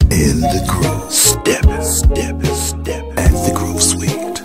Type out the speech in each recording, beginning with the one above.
In the groove, steppin', steppin', steppin' at the Groove Suite.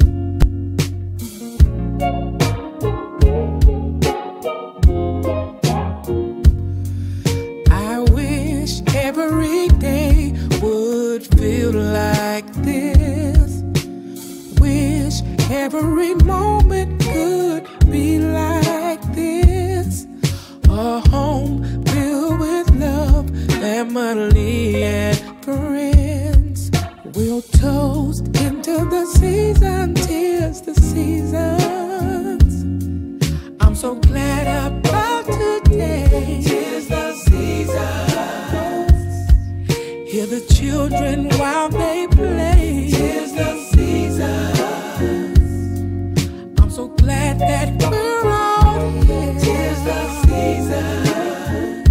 I wish every day would feel like this. Wish every moment could be like this. A home filled with love, family and friends. We'll toast into the season, 'tis the seasons. I'm so glad about today, 'tis the seasons. Hear the children while they play, 'tis the seasons. I'm so glad that we're all here, 'tis the seasons.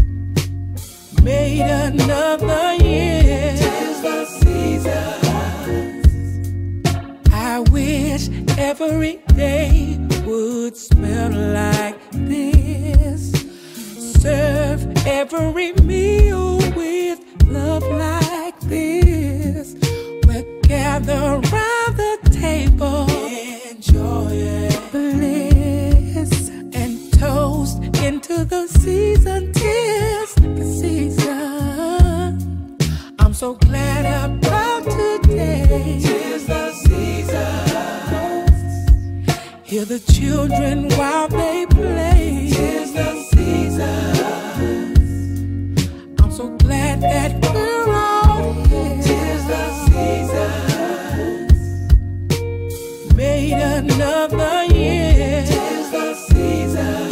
Made another year, 'tis the seasons. I wish every day would smell like this. Serve every meal with love like this. We'll gather around the table, enjoy bliss, and toast into the season, 'tis the season. I'm so glad about today, 'tis the season. Hear the children while they play, 'tis the season. I'm so glad that we're all here, 'tis the season. Made another year, 'tis the season.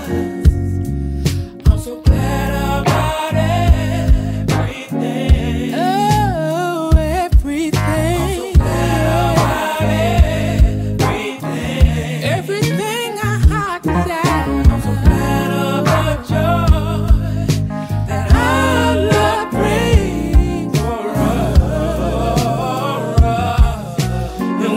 I'm so glad about everything. Oh, everything. I'm so glad about everything. Everything I heart desire. I'm so glad of the joy that our love brings for us. And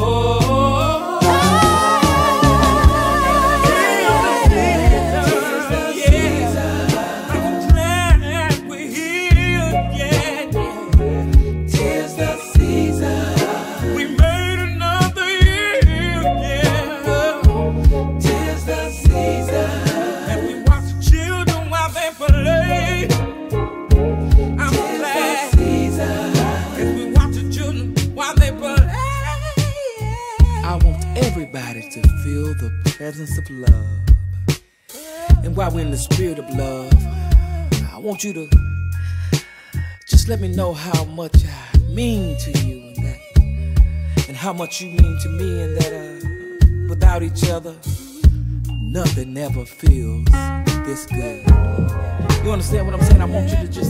to feel the presence of love. And while we're in the spirit of love, I want you to just let me know how much I mean to you, and how much you mean to me, and that without each other, nothing ever feels this good. You understand what I'm saying? I want you to just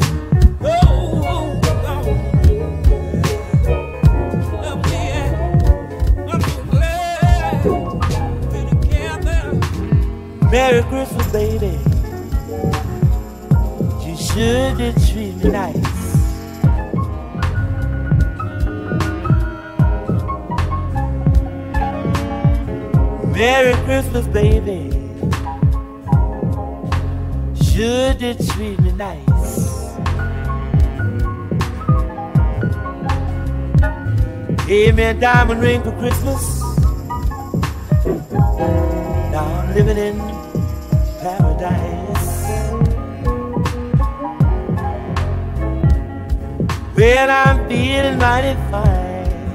Merry Christmas, baby. You should have treated me nice. Merry Christmas, baby. Should have treated me nice. Gave me a diamond ring for Christmas. Now I'm living in paradise. Well, I'm feeling mighty fine.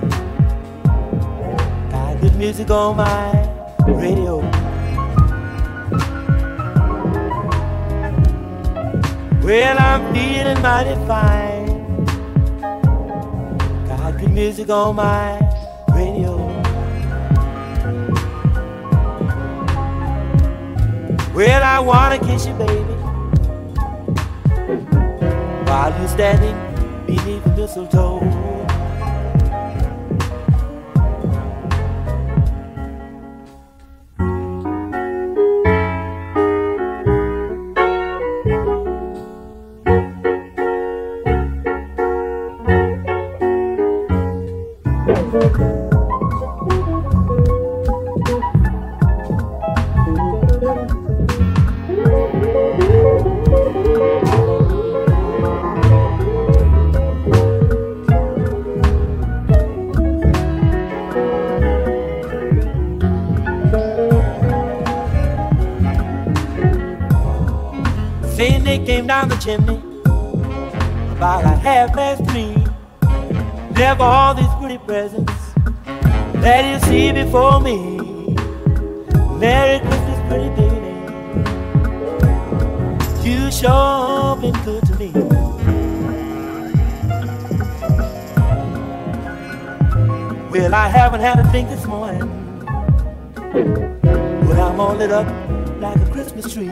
Got good music on my radio. Well, I'm feeling mighty fine. Got good music on my radio. Well, I wanna kiss you, baby, while you're standing beneath the mistletoe. down the chimney about a 3:30. There for all these pretty presents that you see before me. Merry Christmas, pretty baby. You sure been good to me. Well, I haven't had a drink this morning, but I'm all lit up like a Christmas tree.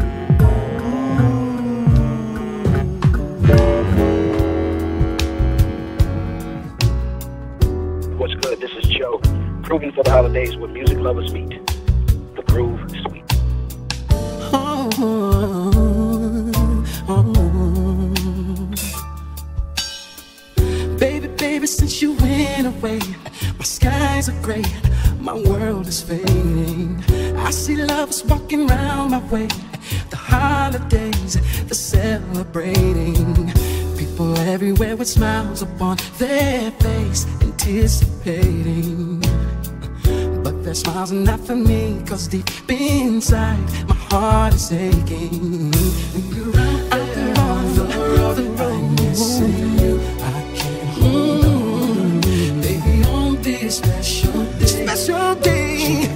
What's good? This is Joe, grooving for the holidays with music lovers meet. The Groove Suite. Baby, baby, since you went away, my skies are gray, my world is fading. I see lovers walking around my way, the holidays, the celebrating. People everywhere with smiles upon their face, anticipating. But their smiles are not for me, 'cause deep inside my heart is aching. Out there on the road, I'm missing you. I can't hold on, baby, on this special day.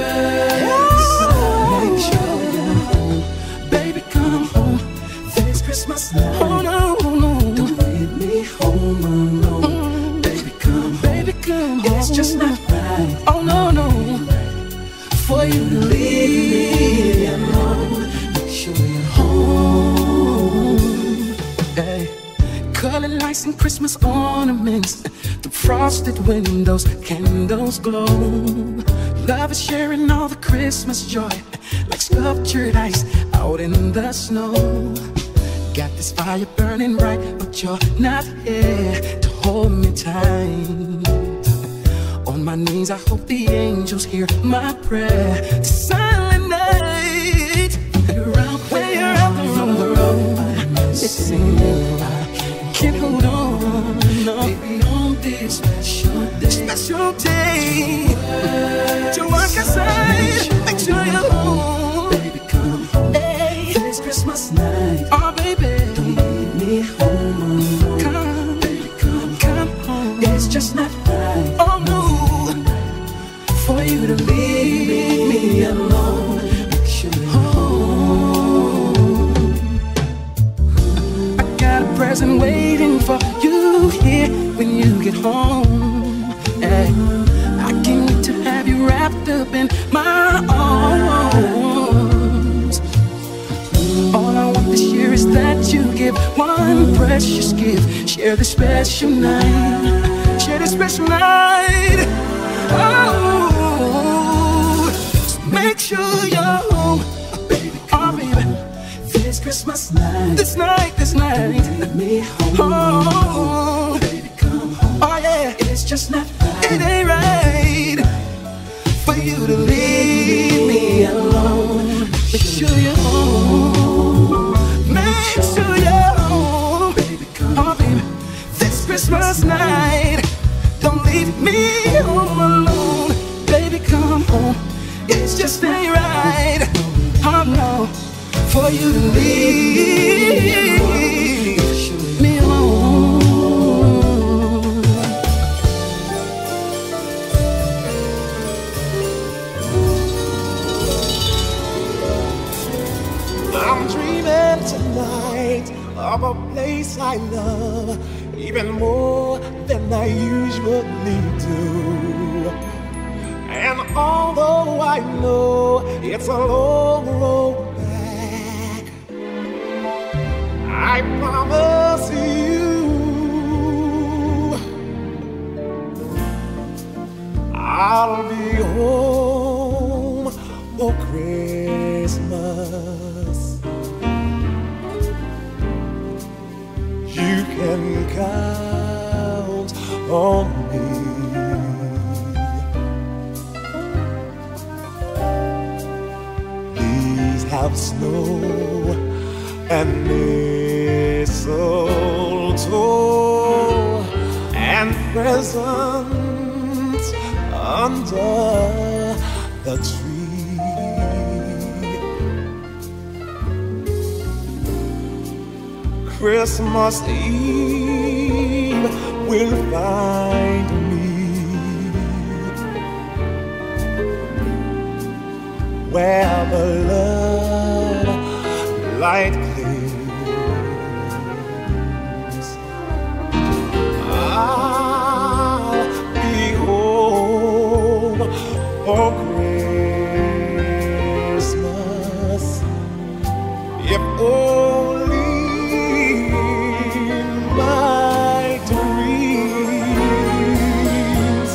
Make sure you're home, baby, come home. This Christmas night. Oh no, no, don't leave me home alone. Baby, come home. It's just not right. Oh no, no, for you to leave me alone. Make sure you're home. Hey. Colored lights and Christmas ornaments, the frosted windows, candles glow. Love is sharing all the Christmas joy, like sculptured ice out in the snow. Got this fire burning bright, but you're not here to hold me tight. On my knees, I hope the angels hear my prayer. It's silent night. When you're out there on the road, I'm missing you. I can't hold on, no. Baby, on this special day, to work aside, make sure you're home. Baby, come home. Hey, this Christmas night. Oh, baby, don't leave me home alone. Come, baby, come home. It's just not right. Oh no, for you to leave me alone. Make sure you're home. I got a present waiting for you here when you get home. Hey, I can't wait to have you wrapped up in my arms. All I want this year is that you give one precious gift. Share the special night. Share the special night. Oh, just make sure you're home, baby. Oh, baby, this Christmas night, this night, leave me home. Oh, baby, come home. Oh yeah, it's just not right. It ain't right for you to leave me alone. Make sure you're home. Make sure you're home, baby. Come oh, baby, this Christmas night. Don't leave me home alone. Baby, come home. It's just ain't right. Oh no, for you to leave me alone. I'm dreaming tonight of a place I love even more than I usually do. And although I know it's a long road back, I promise you I'll be home for Christmas. You can count on me. Please have snow and mistletoe and presents under the tree. Christmas Eve will find me where the love light gleams. I'll be home for Christmas, if only in my dreams.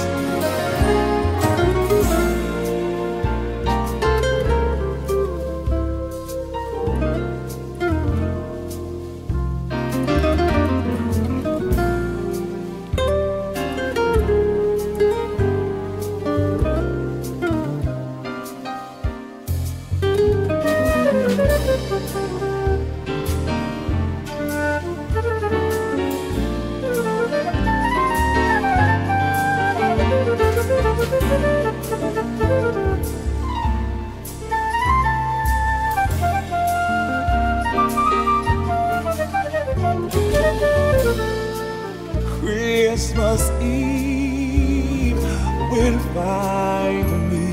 Christmas Eve will find me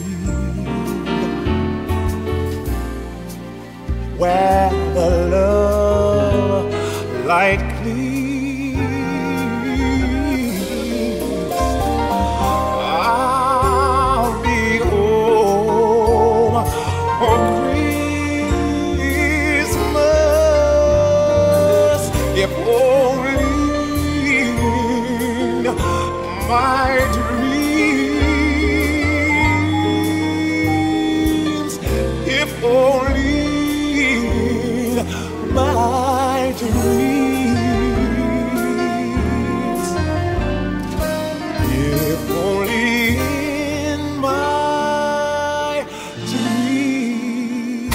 where the love light gleams. I'll be home for Christmas, if only my dreams, if only my dreams, if only in my dreams.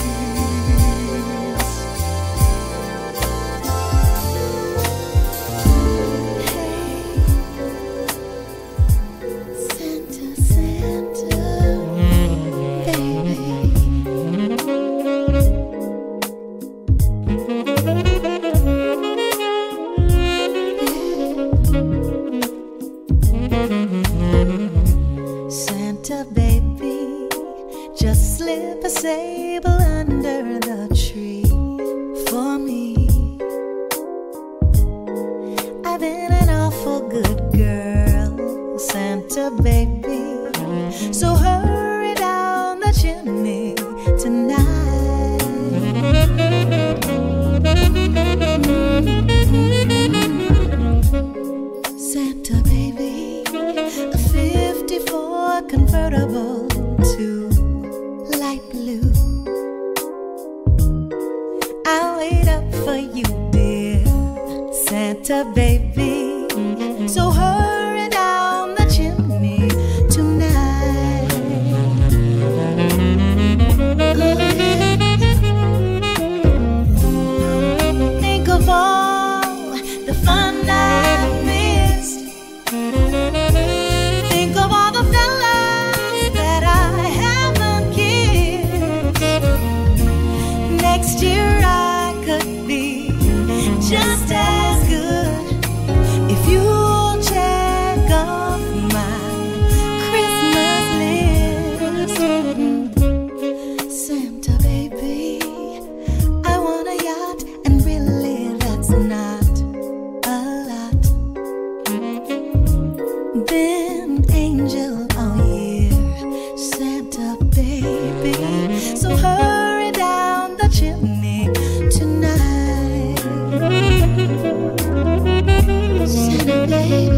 Santa baby, just slip a sable under the tree for me. I've been an awful good girl, Santa baby, so hurry down the chimney tonight. Santa baby, a 54 convertible to light blue. I'll wait up for you, dear Santa baby, so hurry down the chimney tonight. Think of all the fun I've missed. Think of all the fellas that I haven't kissed. Next year I could be just as good if you'll check off my Christmas list. Santa baby, I want a yacht, and really that's not a lot. Been angel all year, Santa baby, so hurry down the chimney tonight. Santa baby,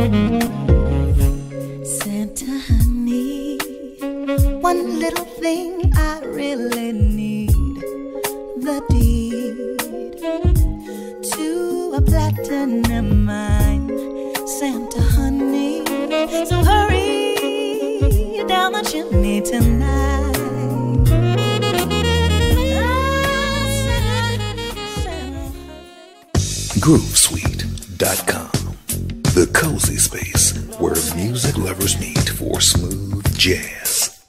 Santa honey, one little thing I really need, the deed to a platinum mine, Santa honey, so hurry down the chimney tonight. Groovesweet.com, the cozy space where music lovers meet for smooth jazz.